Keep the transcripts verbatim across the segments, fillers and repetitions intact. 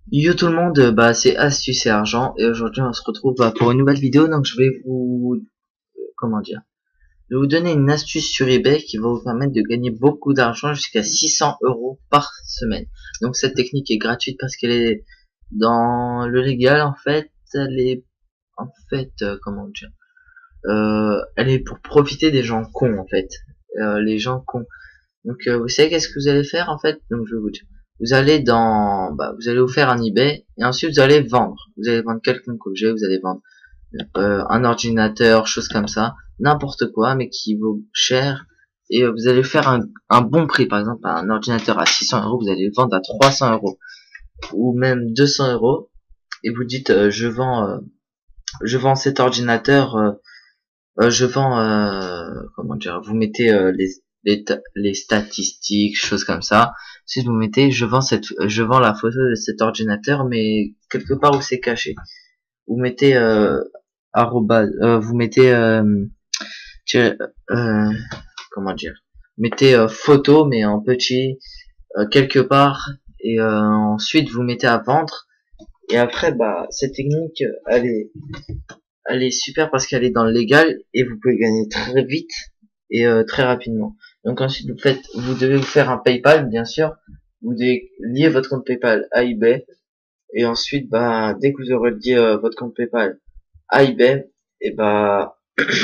Yo tout le monde, euh, bah c'est Astuce et Argent et aujourd'hui on se retrouve bah, pour une nouvelle vidéo. Donc je vais vous comment dire, je vais vous donner une astuce sur eBay qui va vous permettre de gagner beaucoup d'argent jusqu'à six cents euros par semaine. Donc cette technique est gratuite parce qu'elle est dans le légal en fait. Elle est en fait euh, comment dire, euh, elle est pour profiter des gens cons en fait, euh, les gens cons. Donc euh, vous savez qu'est-ce que vous allez faire en fait. Donc je vais vous dire. Vous allez dans, bah, vous allez vous faire un eBay et ensuite vous allez vendre. Vous allez vendre quelconque objet, vous allez vendre euh, un ordinateur, chose comme ça, n'importe quoi, mais qui vaut cher. Et euh, vous allez faire un, un bon prix, par exemple un ordinateur à six cents euros, vous allez le vendre à trois cents euros ou même deux cents euros. Et vous dites, euh, je vends, euh, je vends cet ordinateur. Euh, euh, je vends, euh, comment dire, vous mettez euh, les, les, les statistiques, choses comme ça. Si vous mettez, je vends cette, je vends la photo de cet ordinateur, mais quelque part où c'est caché. Vous mettez euh, arrobase, euh, vous mettez, euh, euh, comment dire, mettez euh, photo, mais en petit, euh, quelque part, et euh, ensuite vous mettez à vendre. Et après, bah, cette technique, elle est, elle est super parce qu'elle est dans le légal et vous pouvez gagner très vite et euh, très rapidement. Donc ensuite vous faites, vous devez vous faire un PayPal bien sûr. Vous devez lier votre compte PayPal à eBay et ensuite bah dès que vous aurez lié euh, votre compte PayPal à eBay et bah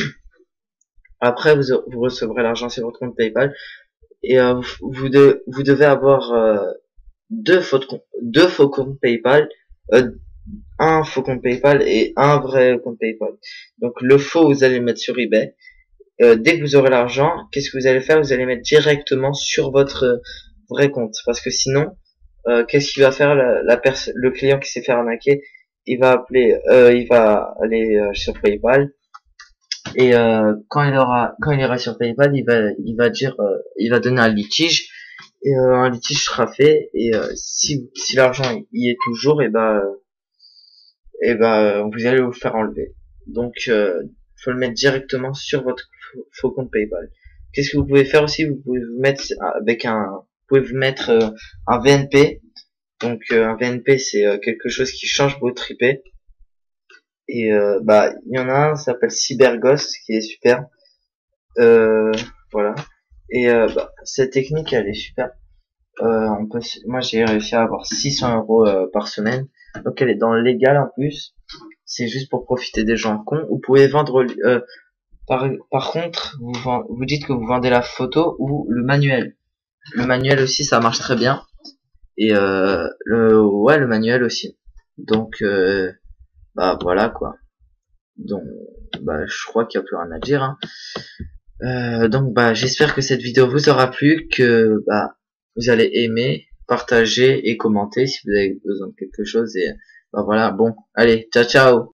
après vous, vous recevrez l'argent sur votre compte PayPal et euh, vous, vous, de, vous devez avoir euh, deux faux deux faux comptes PayPal, euh, un faux compte PayPal et un vrai compte PayPal. Donc le faux vous allez le mettre sur eBay. Euh, dès que vous aurez l'argent, qu'est-ce que vous allez faire? Vous allez mettre directement sur votre euh, vrai compte, parce que sinon, euh, qu'est-ce qu'il va faire la, la le client qui s'est fait arnaquer? Il va appeler, euh, il va aller euh, sur PayPal et euh, quand il aura, quand il ira sur PayPal, il va, il va dire, euh, il va donner un litige et euh, un litige sera fait et euh, si si l'argent y est toujours, et ben et ben vous allez vous faire enlever. Donc euh, faut le mettre directement sur votre faux compte PayPal. Qu'est-ce que vous pouvez faire aussi? Vous pouvez vous mettre avec un, vous pouvez vous mettre euh, un V N P. Donc euh, un V N P c'est euh, quelque chose qui change votre I P. Et euh, bah il y en a un, ça s'appelle CyberGhost qui est super. Euh, voilà. Et euh, bah, cette technique elle est super. Euh, on peut, moi j'ai réussi à avoir six cents euros euh, par semaine. Donc elle est dans le légal en plus. C'est juste pour profiter des gens cons. Vous pouvez vendre euh, par, par contre, vous, vous dites que vous vendez la photo ou le manuel. Le manuel aussi, ça marche très bien. Et euh, le ouais, le manuel aussi. Donc euh, bah voilà quoi. Donc bah je crois qu'il n'y a plus rien à dire. Hein. Euh, donc bah j'espère que cette vidéo vous aura plu, que bah vous allez aimer, partager et commenter si vous avez besoin de quelque chose. Et bah voilà. Bon, allez, ciao ciao.